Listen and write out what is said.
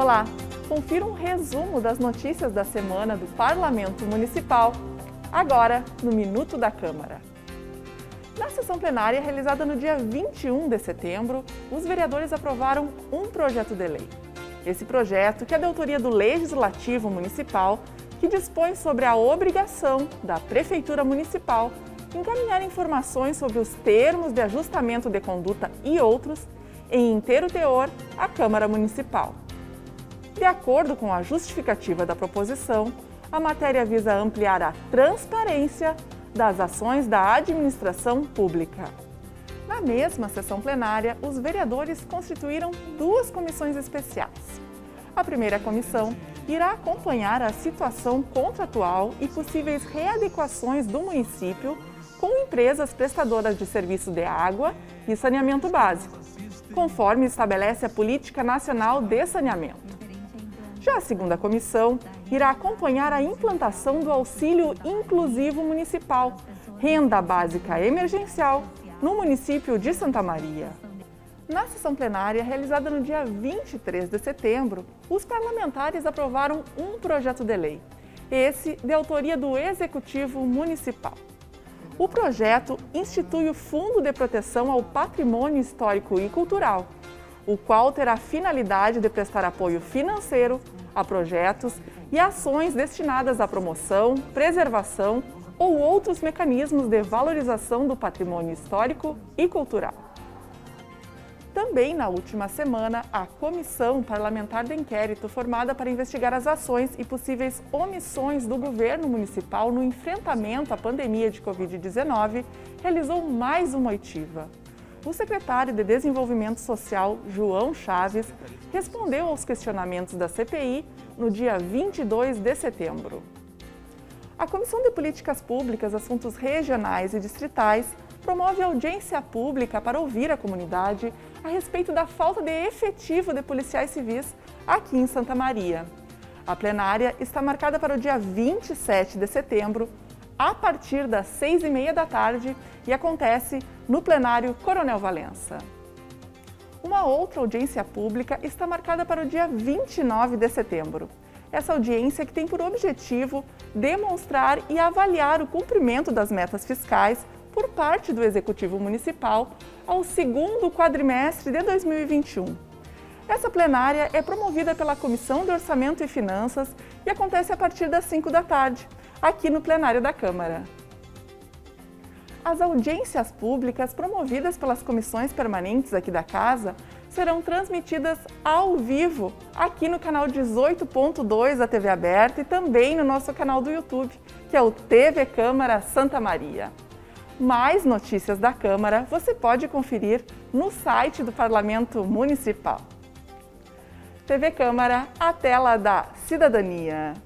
Olá! Confira um resumo das notícias da semana do Parlamento Municipal, agora no Minuto da Câmara. Na sessão plenária realizada no dia 21 de setembro, os vereadores aprovaram um projeto de lei. Esse projeto, que é da autoria do Legislativo Municipal, que dispõe sobre a obrigação da Prefeitura Municipal encaminhar informações sobre os termos de ajustamento de conduta e outros, em inteiro teor, à Câmara Municipal. De acordo com a justificativa da proposição, a matéria visa ampliar a transparência das ações da administração pública. Na mesma sessão plenária, os vereadores constituíram duas comissões especiais. A primeira comissão irá acompanhar a situação contratual e possíveis readequações do município com empresas prestadoras de serviço de água e saneamento básico, conforme estabelece a Política Nacional de Saneamento. Já a segunda comissão irá acompanhar a implantação do Auxílio Inclusivo Municipal, renda básica emergencial, no município de Santa Maria. Na sessão plenária, realizada no dia 23 de setembro, os parlamentares aprovaram um projeto de lei, esse de autoria do Executivo Municipal. O projeto institui o Fundo de Proteção ao Patrimônio Histórico e Cultural, o qual terá a finalidade de prestar apoio financeiro a projetos e ações destinadas à promoção, preservação ou outros mecanismos de valorização do patrimônio histórico e cultural. Também na última semana, a Comissão Parlamentar de Inquérito, formada para investigar as ações e possíveis omissões do governo municipal no enfrentamento à pandemia de Covid-19, realizou mais uma oitiva. O secretário de Desenvolvimento Social, João Chaves, respondeu aos questionamentos da CPI no dia 22 de setembro. A Comissão de Políticas Públicas, Assuntos Regionais e Distritais promove audiência pública para ouvir a comunidade a respeito da falta de efetivo de policiais civis aqui em Santa Maria. A plenária está marcada para o dia 27 de setembro, a partir das 6h30 da tarde, e acontece no plenário Coronel Valença. Uma outra audiência pública está marcada para o dia 29 de setembro. Essa audiência que tem por objetivo demonstrar e avaliar o cumprimento das metas fiscais por parte do Executivo Municipal ao segundo quadrimestre de 2021. Essa plenária é promovida pela Comissão de Orçamento e Finanças e acontece a partir das 5 da tarde, aqui no plenário da Câmara. As audiências públicas promovidas pelas comissões permanentes aqui da Casa serão transmitidas ao vivo aqui no canal 18.2 da TV Aberta e também no nosso canal do YouTube, que é o TV Câmara Santa Maria. Mais notícias da Câmara você pode conferir no site do Parlamento Municipal. TV Câmara, a tela da cidadania.